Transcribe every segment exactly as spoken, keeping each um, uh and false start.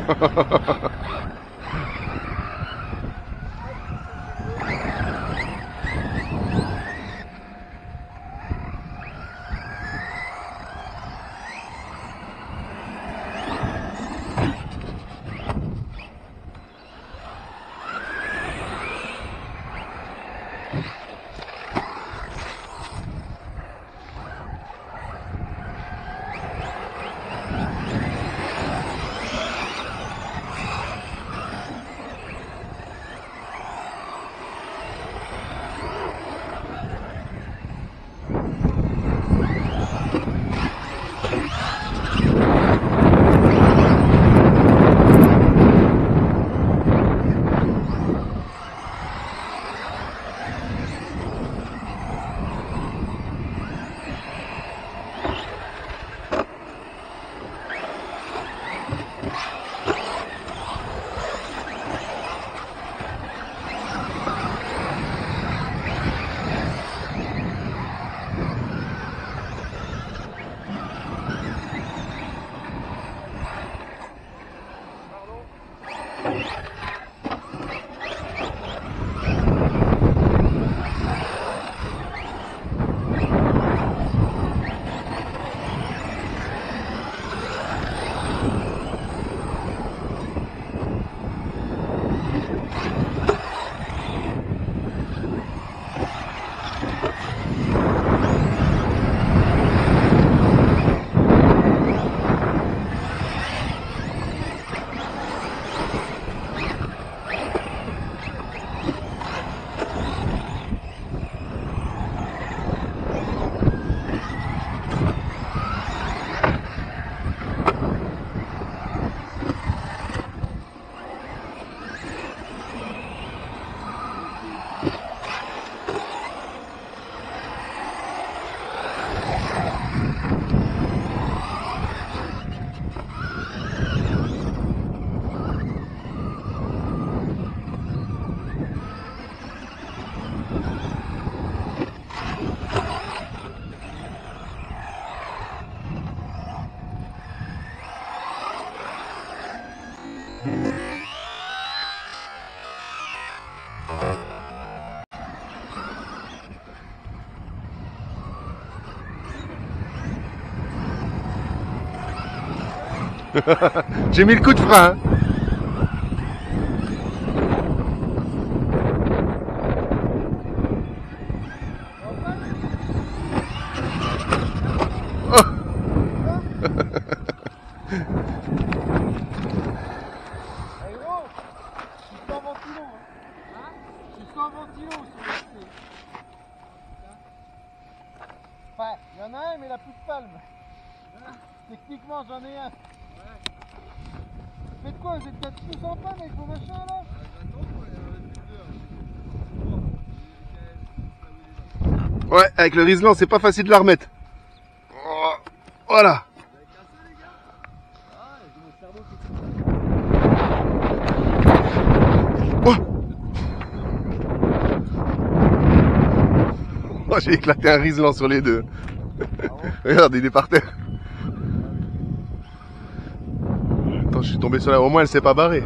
J'ai mis le coup de frein. Hein. Oh. Hey gros, je suis sans ventilo. Hein, je suis sans ventilo sur le C. Enfin, il y en a un mais il a plus de palme. Techniquement j'en ai un. Faites quoi? Vous êtes peut-être tous en panne avec vos machins là? Ouais, avec le Riesland, c'est pas facile de la remettre. Oh, voilà. Oh, oh, j'ai éclaté un Riesland sur les deux. Regarde, il est par terre. Attends, je suis tombé sur la... Au moins, elle s'est pas barrée.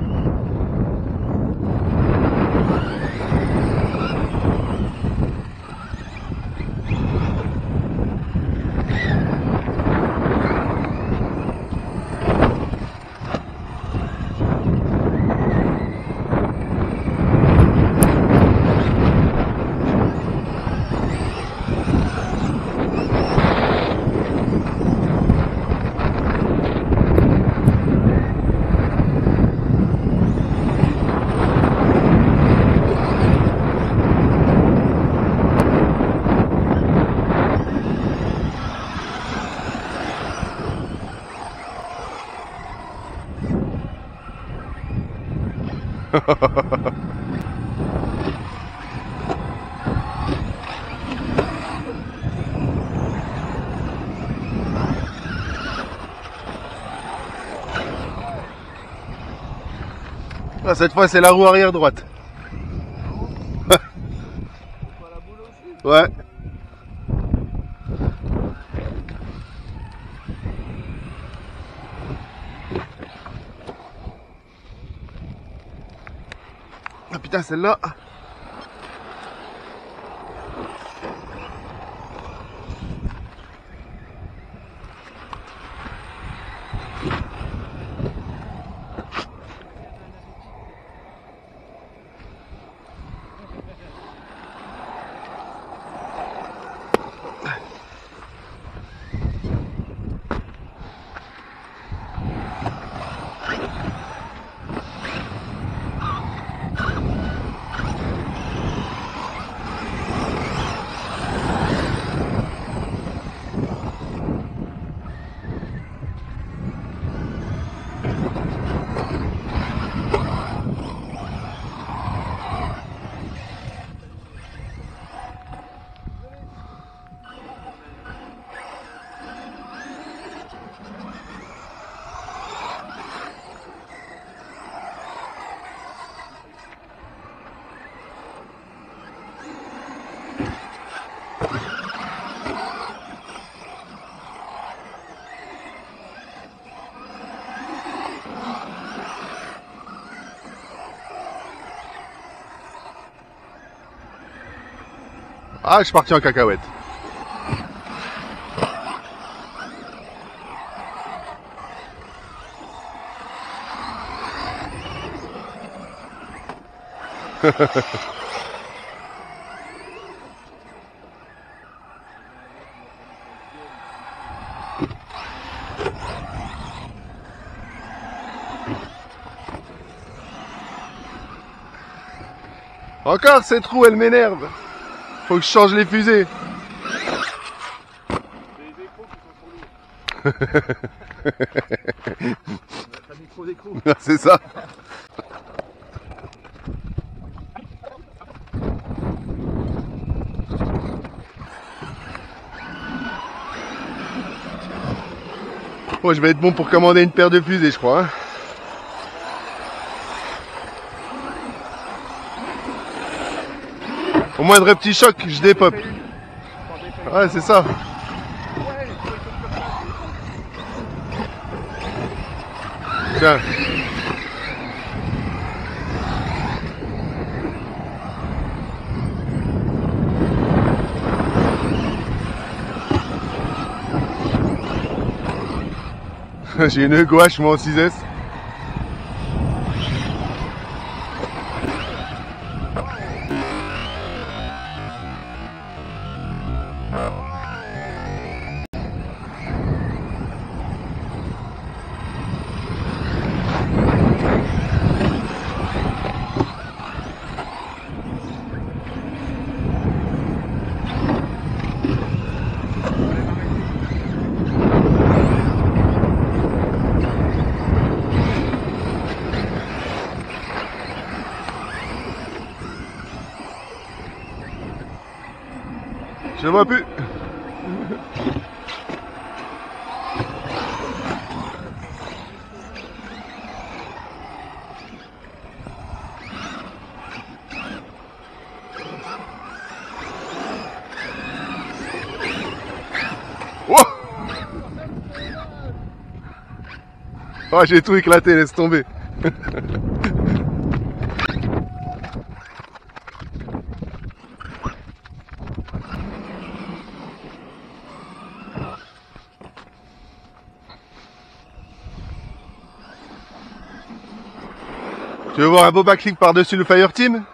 Ah, cette fois c'est la roue arrière droite. Ouais. putain, celle-là. Ah, je suis parti en cacahuète. Encore cette roue, elle m'énerve. Faut que je change les fusées. Les écrous qui sont trop lourds. T'as mis trop d'écrous. C'est ça. Oh, je vais être bon pour commander une paire de fusées, je crois. Hein. Au moindre petit choc, je dépop. Ouais, c'est ça. Tiens. J'ai une gouache, moi, en six S. Je ne vois plus. Oh, oh, j'ai tout éclaté, laisse tomber. Tu veux voir un beau backflip par-dessus le Fireteam?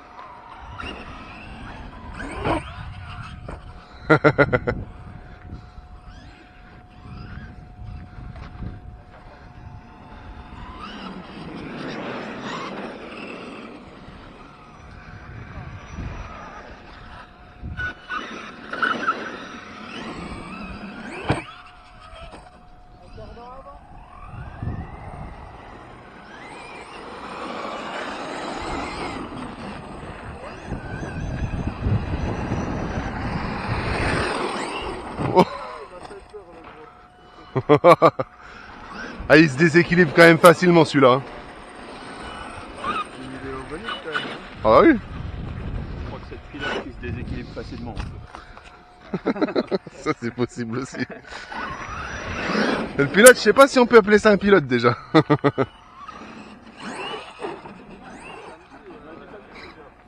Ah, il se déséquilibre quand même facilement celui-là. Ah oui. Je crois que cette pilote qui se déséquilibre facilement. Ça c'est possible aussi. Le pilote, je sais pas si on peut appeler ça un pilote déjà.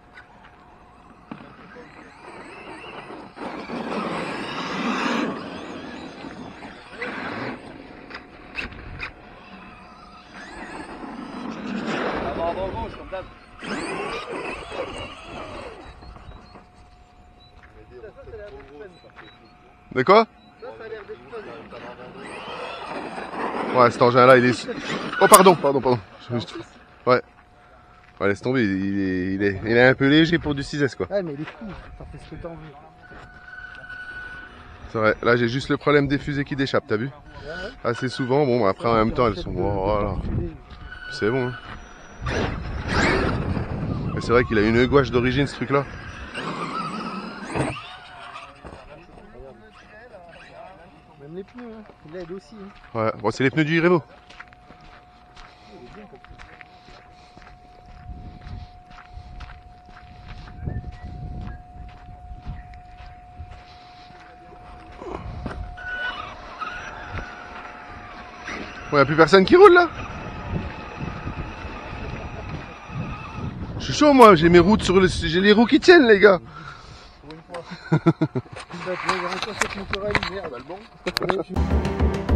De quoi? Ça, ça a l'air d'être fun. Ouais, cet engin là il est... Oh pardon, pardon, pardon. Juste... Ouais. Ouais, laisse tomber, il est, il, est, il est un peu léger pour du six S quoi. Ouais, mais il est fou, ça fait ce que t'en veux. C'est vrai, là j'ai juste le problème des fusées qui déchappent, t'as vu? Ouais, ouais. Assez souvent, bon après en même temps elles sont... Oh, voilà. C'est bon. Hein. Mais c'est vrai qu'il a une gouache d'origine ce truc là. Même les pneus, hein. Il l'aide aussi. Hein. Ouais, bon c'est les pneus du Irevo. Bon, y'a plus personne qui roule là? Je suis chaud moi, j'ai mes roues sur le... j'ai les roues qui tiennent les gars. Pour une fois. Bah, tu vas voir encore cette motorelle, merde, le bon.